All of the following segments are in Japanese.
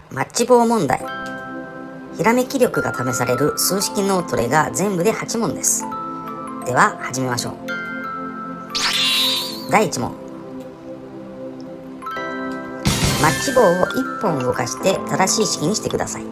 マッチ棒問題。ひらめき力が試される数式脳トレが全部で8問です。では始めましょう。第1問。マッチ棒を1本動かして正しい式にしてください。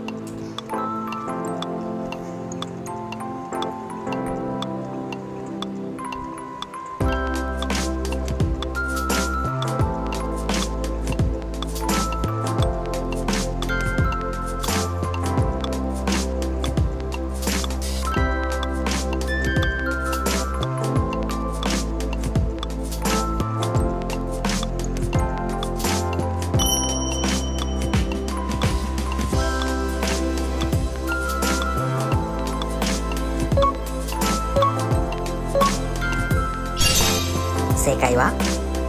正解は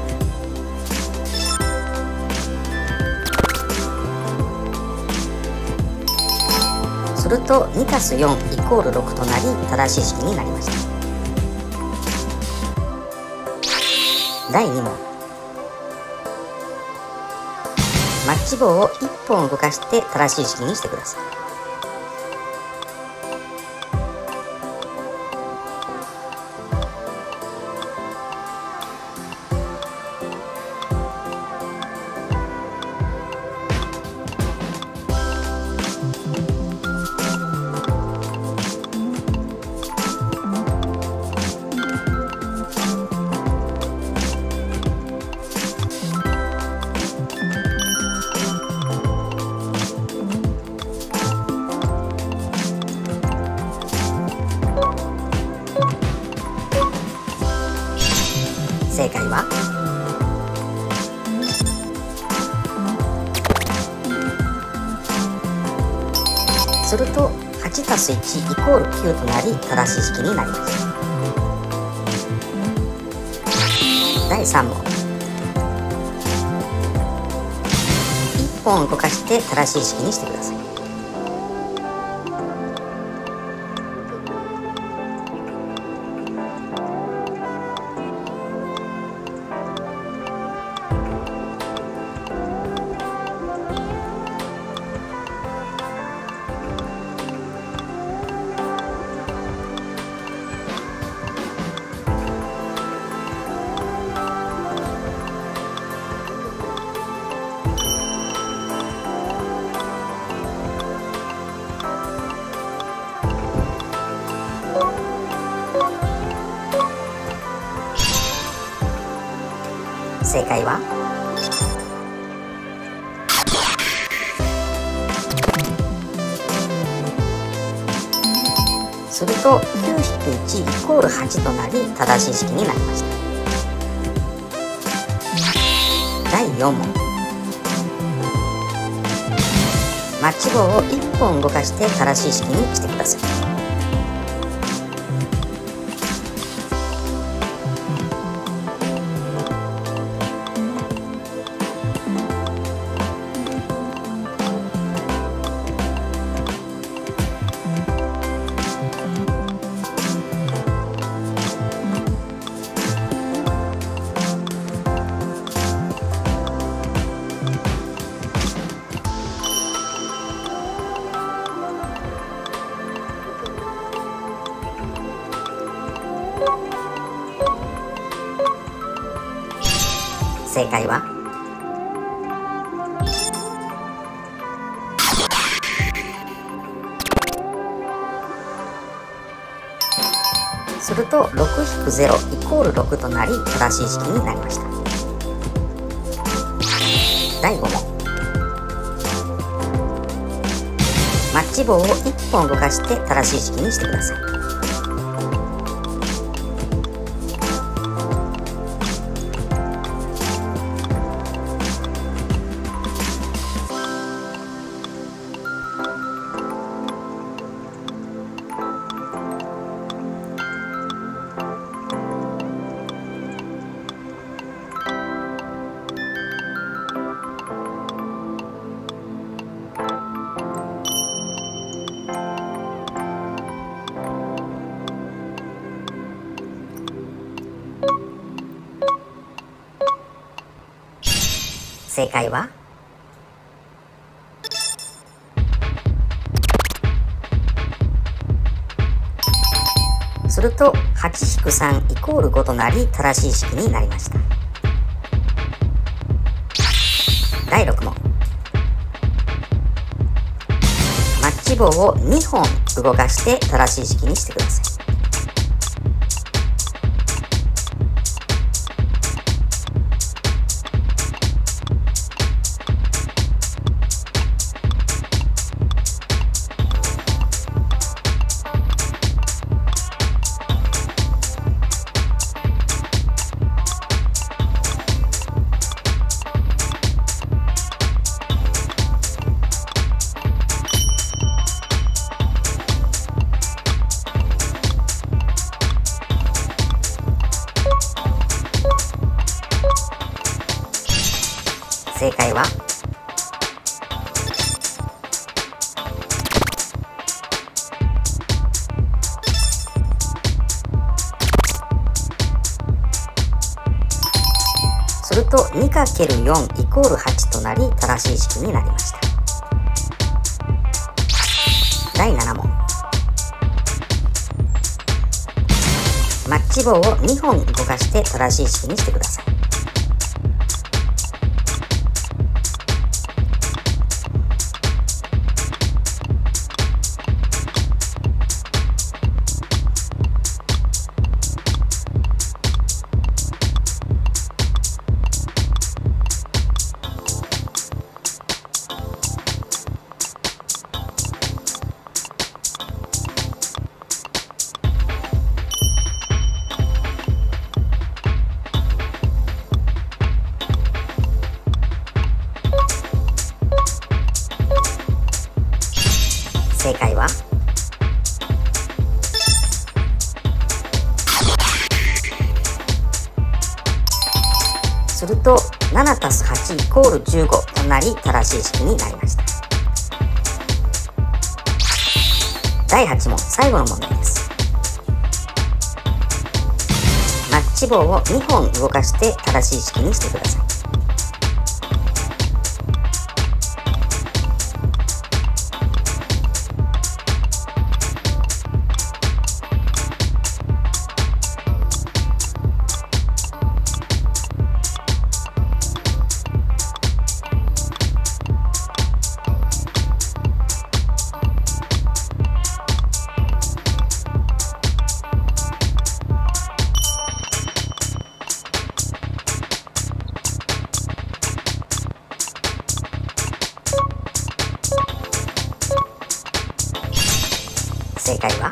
すると 2+4 =6 となり正しい式になりました。第2問。マッチ棒を1本動かして正しい式にしてください。正解はすると 8+1=9 となり正しい式になりました。第3問。1本動かして正しい式にしてください。正解はすると 9-1=8 となり正しい式になりました。第4問。マッチ棒を1本動かして正しい式にしてください。正解はすると 6-0=6 となり正しい式になりました。第5問。マッチ棒を1本動かして正しい式にしてください。正解はすると 8-3 イコール5となり正しい式になりました。第6問。マッチ棒を2本動かして正しい式にしてください。正解はすると 2×4 イコール8となり正しい式になりました。第7問。マッチ棒を2本動かして正しい式にしてください。正解はすると 7+8 イコール15となり正しい式になりました。第8問、最後の問題です。マッチ棒を2本動かして正しい式にしてください。正解は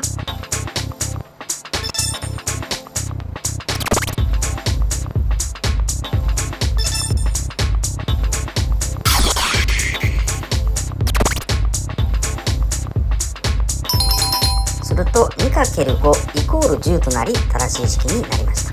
すると 2×5 イコール10となり正しい式になりました。